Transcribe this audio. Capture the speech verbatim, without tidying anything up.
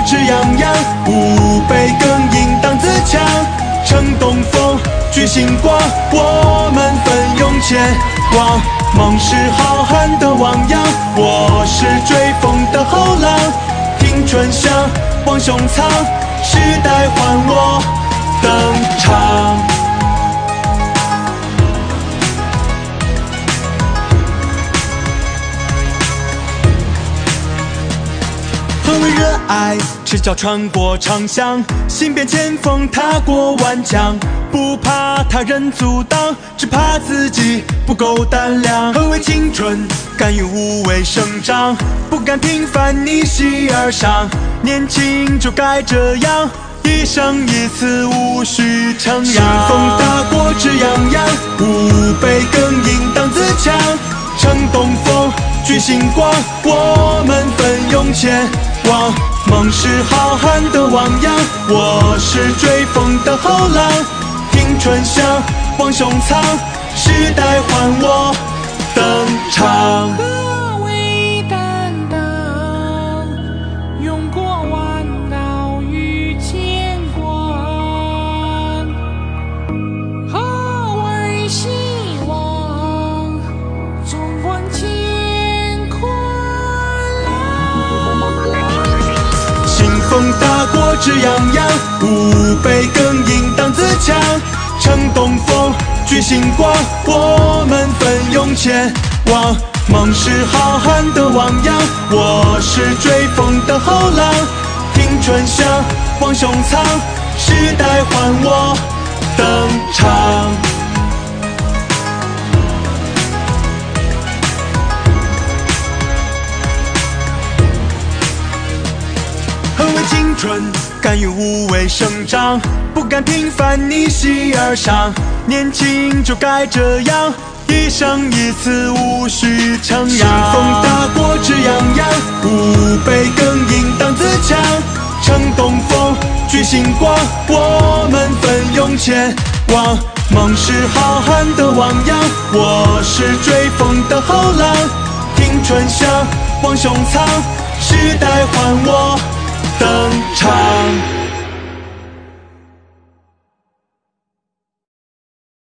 志洋洋，吾辈更应当自强。乘东风，聚星光，我们奋勇前往。梦是浩瀚的汪洋，我是追风的后浪。听春响，望胸膛，时代换我登场。 何为热爱？赤脚穿过长巷，行遍前锋，踏过万江。不怕他人阻挡，只怕自己不够胆量。何为青春？敢于无畏生长，不甘平凡逆袭而上。年轻就该这样，一生一次，无需逞扬。兴风大过志洋洋，吾辈更应当自强。乘东风，聚星光，我们奋勇前往。梦是浩瀚的汪洋，我是追风的后浪。听春响，望胸膛，时代换我登场。 何为担当？勇过弯道与乾坤。何为希望？纵观乾坤来。 兴风大过志洋洋，吾辈更应当自强。乘东风，聚星光，我们奋勇前往。梦是浩瀚的汪洋，我是追风的后浪。听春响，望胸膛，时代换我登场。何为青春？敢于无畏生长，不甘平凡逆袭而上。年轻就该这样，一生一次，无需逞扬。兴风大过志洋洋，吾辈更应当自强。乘东风，聚星光，我们奋勇前往。梦是浩瀚的汪洋，我是追风的后浪。听春响，望胸膛，时代换我登场。